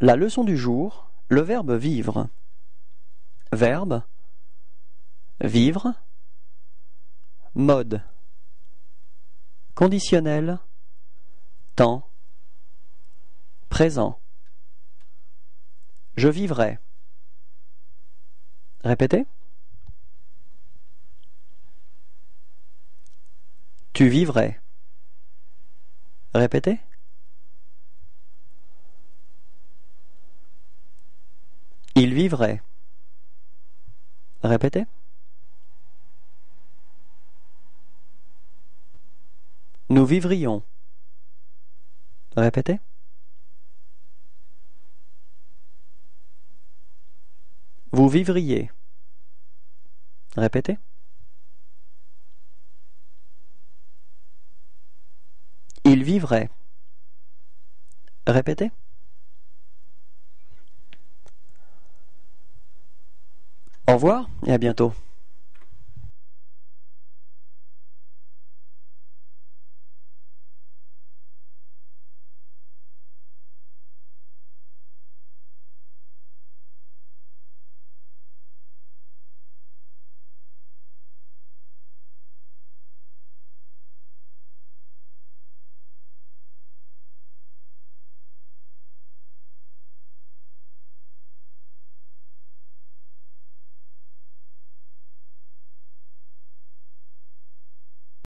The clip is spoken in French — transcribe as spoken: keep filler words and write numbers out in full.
La leçon du jour, le verbe vivre. Verbe, vivre. Mode. Conditionnel, temps. Présent. Je vivrai. Répétez. Tu vivrais. Répétez. Il vivrait. Répétez. Nous vivrions. Répétez. Vous vivriez. Répétez. Il vivrait. Répétez. Au revoir et à bientôt.